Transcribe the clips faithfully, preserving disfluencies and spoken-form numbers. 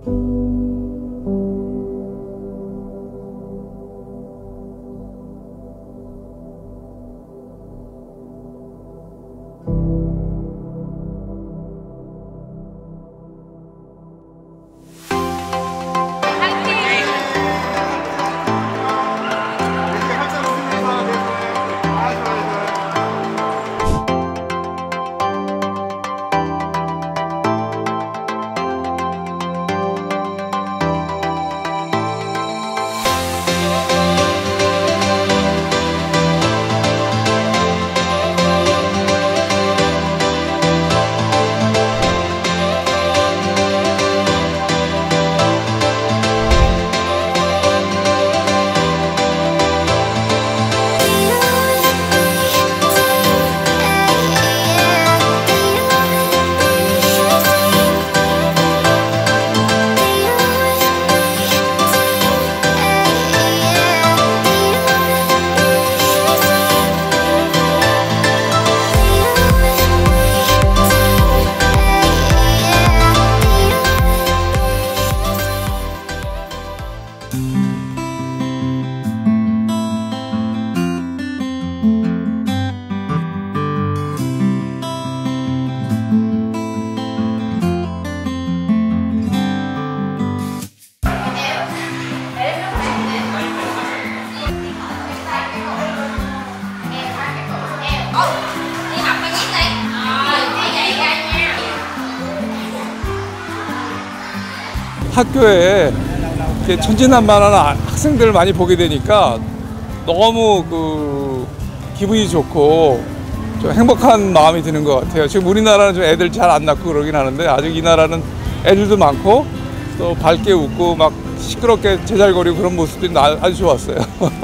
학교에 이렇게 천진난만한 학생들을 많이 보게 되니까 너무 그 기분이 좋고 좀 행복한 마음이 드는 것 같아요. 지금 우리나라는 좀 애들 잘 안 낳고 그러긴 하는데 아직 이 나라는 애들도 많고 또 밝게 웃고 막 시끄럽게 제잘거리고 그런 모습들이 아주 좋았어요.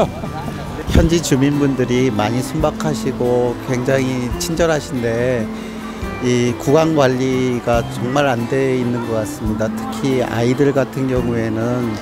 현지 주민분들이 많이 순박하시고 굉장히 친절하신데 이 구강 관리가 정말 안 돼 있는 것 같습니다. 특히 아이들 같은 경우에는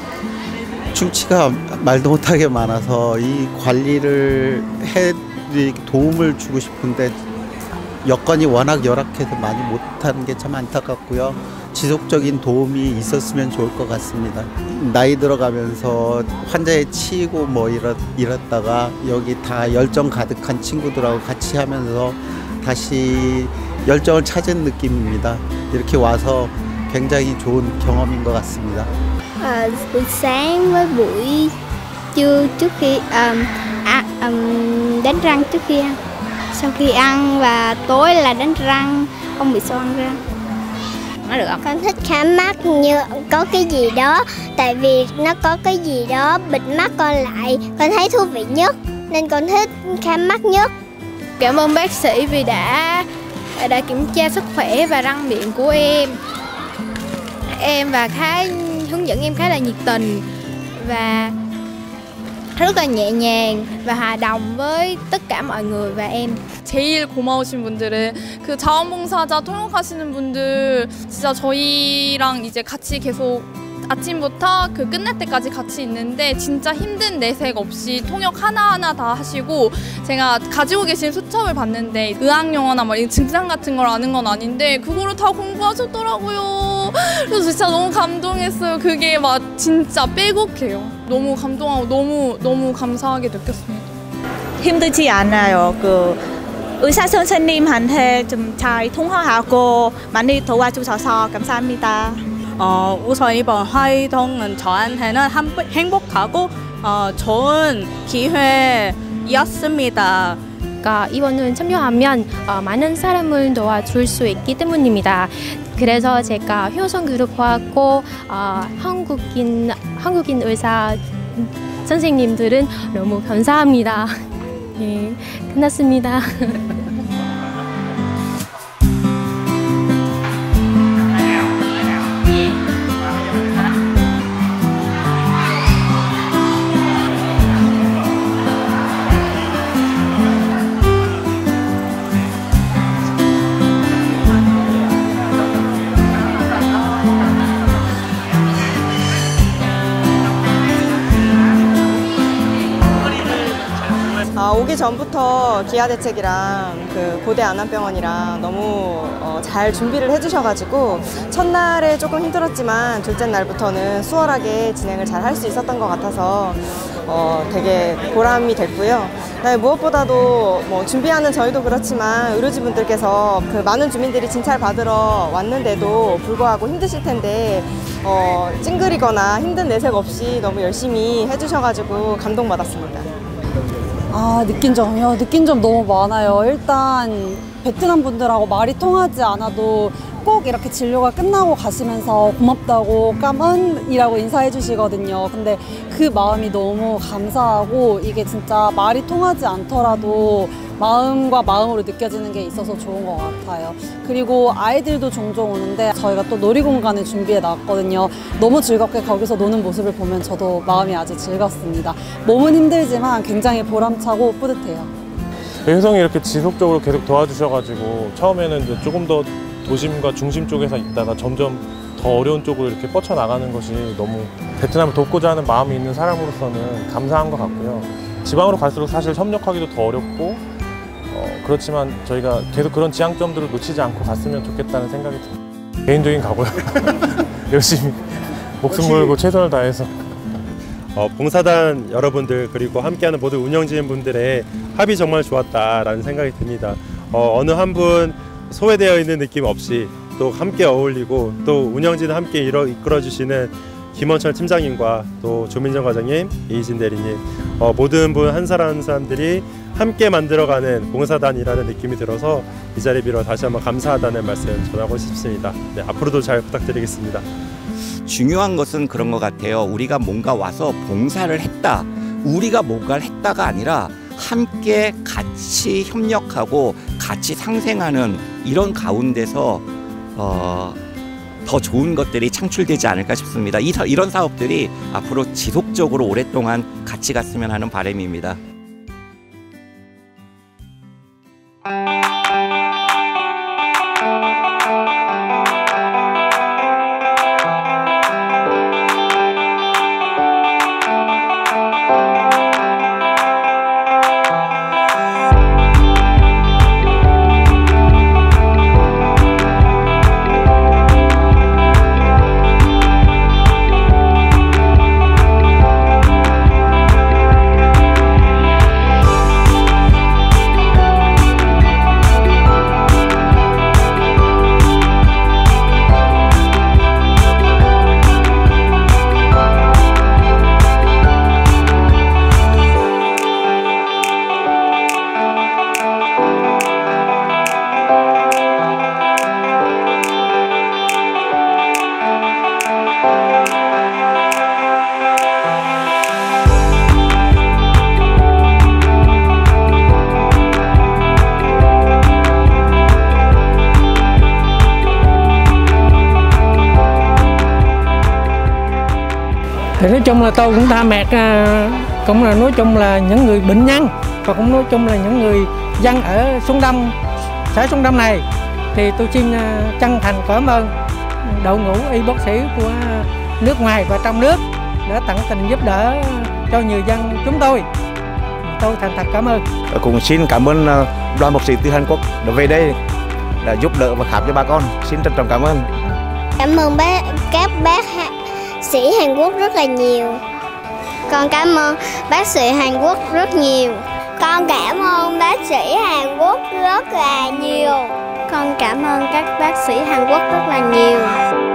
충치가 말도 못하게 많아서 이 관리를 해 도움을 주고 싶은데 여건이 워낙 열악해서 많이 못하는 게 참 안타깝고요. 지속적인 도움이 있었으면 좋을 것 같습니다. 나이 들어가면서 환자에 치이고 뭐 이러, 이랬다가 여기 다 열정 가득한 친구들하고 같이 하면서 다시 열정을 찾은 느낌입니다. 이렇게 와서 굉장히 좋은 경험인 것 같습니다. À, buổi sáng với buổi trưa trước khi um, à, um, đánh răng trước khi ăn, sau khi ăn và tối là đánh răng, không bị xoăn răng. Nói được không? Con thích khám mắt như có cái gì đó, tại vì nó có cái gì đó bịt mắt con lại, con thấy thú vị nhất nên con thích khám mắt nhất. Cảm ơn bác sĩ vì đã đã kiểm tra sức khỏe và răng miệng của em. Em và khá hướng dẫn em khá là nhiệt tình và rất là nhẹ nhàng và hòa đồng với tất cả mọi người và em. 제일 고마우신 분들은 그 자원봉사자 통역하시는 분들 진짜 저희랑 이제 같이 계속 아침부터 그 끝날 때까지 같이 있는데 진짜 힘든 내색 없이 통역 하나하나 다 하시고 제가 가지고 계신 수첩을 봤는데 의학용어나 뭐 증상 같은 걸 아는 건 아닌데 그거를 다 공부하셨더라고요. 그래서 진짜 너무 감동했어요. 그게 막 진짜 빼곡해요. 너무 감동하고 너무 너무 감사하게 느꼈습니다. 힘들지 않아요. 그 의사 선생님한테 좀 잘 통화하고 많이 도와주셔서 감사합니다. 어, 우선 이번 활동은 저한테는 행복하고 어, 좋은 기회였습니다. 그러니까 이번은 참여하면 어, 많은 사람을 도와줄 수 있기 때문입니다. 그래서 제가 효성 그룹하고 어, 한국인 한국인 의사 선생님들은 너무 감사합니다. 네, 끝났습니다. 아, 오기 전 전부터 기아대책이랑 그 고대 안암병원이랑 너무 어, 잘 준비를 해주셔가지고 첫날에 조금 힘들었지만 둘째 날부터는 수월하게 진행을 잘 할 수 있었던 것 같아서 어, 되게 보람이 됐고요. 네, 무엇보다도 뭐 준비하는 저희도 그렇지만 의료진분들께서 그 많은 주민들이 진찰 받으러 왔는데도 불구하고 힘드실 텐데 어, 찡그리거나 힘든 내색 없이 너무 열심히 해주셔가지고 감동받았습니다. 아, 느낀 점이요? 느낀 점 너무 많아요. 일단 베트남 분들하고 말이 통하지 않아도 꼭 이렇게 진료가 끝나고 가시면서 고맙다고 까먼이라고 인사해 주시거든요. 근데 그 마음이 너무 감사하고 이게 진짜 말이 통하지 않더라도 마음과 마음으로 느껴지는 게 있어서 좋은 것 같아요. 그리고 아이들도 종종 오는데 저희가 또 놀이공간을 준비해 놨거든요. 너무 즐겁게 거기서 노는 모습을 보면 저도 마음이 아주 즐겁습니다. 몸은 힘들지만 굉장히 보람차고 뿌듯해요. 효성이 이렇게 지속적으로 계속 도와주셔가지고 처음에는 이제 조금 더 도심과 중심 쪽에서 있다가 점점 더 어려운 쪽으로 이렇게 뻗쳐나가는 것이 너무 베트남을 돕고자 하는 마음이 있는 사람으로서는 감사한 것 같고요. 지방으로 갈수록 사실 협력하기도 더 어렵고 어, 그렇지만 저희가 계속 그런 지향점들을 놓치지 않고 갔으면 좋겠다는 생각이 듭니다. 개인적인 각오요. 열심히 목숨 걸고 최선을 다해서 어, 봉사단 여러분들 그리고 함께하는 모든 운영진분들의 합이 정말 좋았다라는 생각이 듭니다. 어, 어느 한 분 소외되어 있는 느낌 없이 또 함께 어울리고 또 운영진을 함께 이끌어, 이끌어주시는 김원철 팀장님과 또 조민정 과장님, 이희진 대리님 어, 모든 분 한 사람 한 사람들이 함께 만들어가는 봉사단이라는 느낌이 들어서 이 자리 빌어 다시 한번 감사하다는 말씀 전하고 싶습니다. 네, 앞으로도 잘 부탁드리겠습니다. 중요한 것은 그런 것 같아요. 우리가 뭔가 와서 봉사를 했다. 우리가 뭔가를 했다가 아니라 함께 같이 협력하고 같이 상생하는 이런 가운데서 어, 더 좋은 것들이 창출되지 않을까 싶습니다. 이, 이런 사업들이 앞으로 지속적으로 오랫동안 같이 갔으면 하는 바람입니다. Thì nói chung là tôi cũng tha mệt, cũng là nói chung là những người bệnh nhân và cũng nói chung là những người dân ở Xuân Đông, xã Xuân Đông này thì tôi xin chân thành cảm ơn đội ngũ y bác sĩ của nước ngoài và trong nước đã tận tình giúp đỡ cho người dân chúng tôi. Tôi thành thật cảm ơn. Cũng xin cảm ơn đoàn bác sĩ từ Hàn Quốc đã về đây đã giúp đỡ và khám cho bà con. Xin trân trọng cảm ơn. Cảm ơn bác, các bác sĩ Hàn Quốc rất là nhiều. Con cảm ơn bác sĩ Hàn Quốc rất nhiều. Con cảm ơn bác sĩ Hàn Quốc rất là nhiều. Con cảm ơn các bác sĩ Hàn Quốc rất là nhiều.